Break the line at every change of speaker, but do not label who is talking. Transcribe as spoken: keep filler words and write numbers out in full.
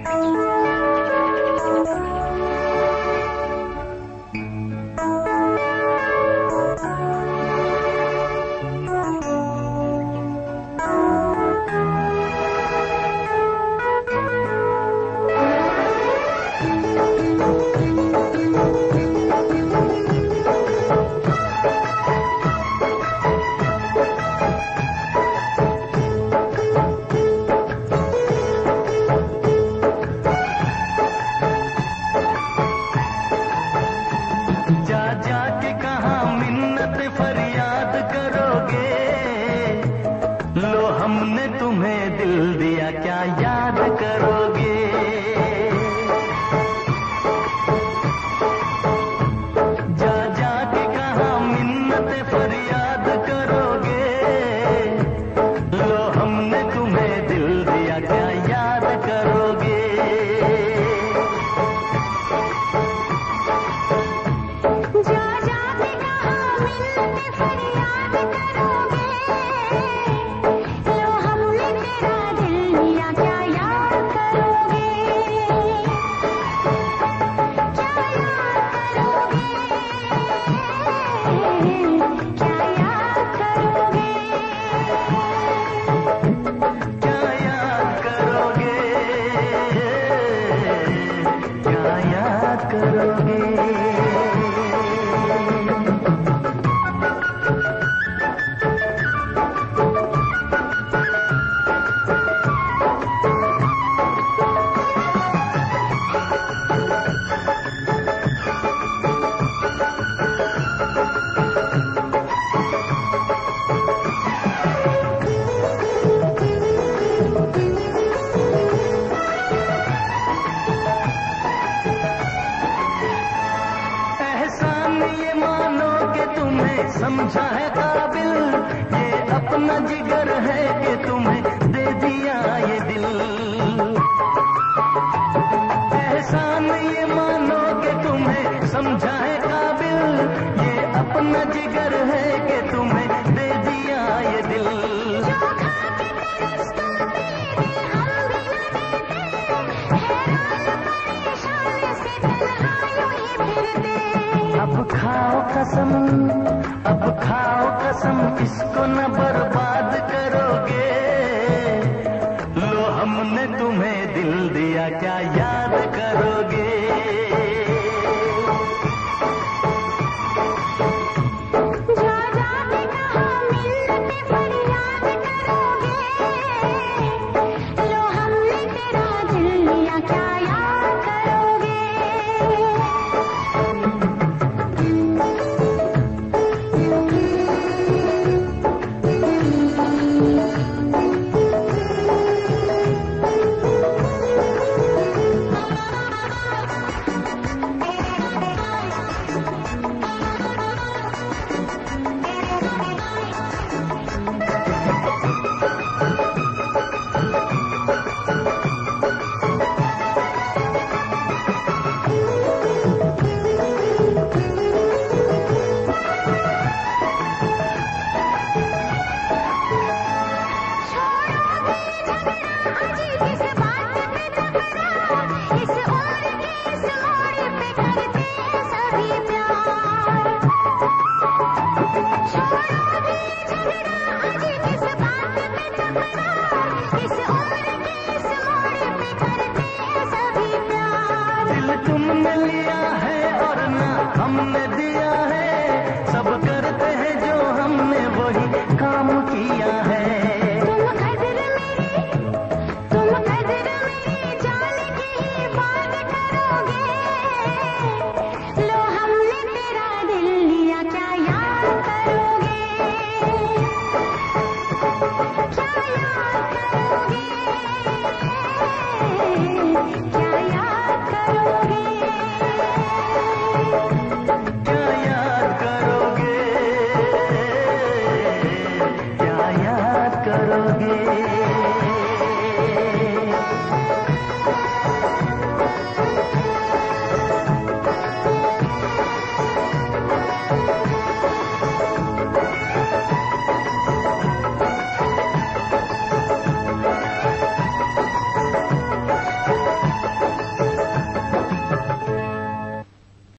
हमने तुम्हें दिल दिया क्या याद करोगे? जा जा के कहाँ मिन्नत फरियाद करोगे? लो हमने तुम्हें दिल दिया क्या याद करोगे?
जा जा के कहाँ मिन्नत फरियाद करोगे?
ये मानो कि तुम्हें समझा है काबिल, ये अपना जिगर है कि तुम्हें दे दिया ये दिल। एहसान ये मानो कि तुम्हें समझा है काबिल, ये अपना जिगर है कि तुम्हें दे दिया ये दिल। अब खाओ कसम, अब खाओ कसम, इसको न बर्बाद करोगे? लो हमने तुम्हें दिल दिया क्या याद करोगे?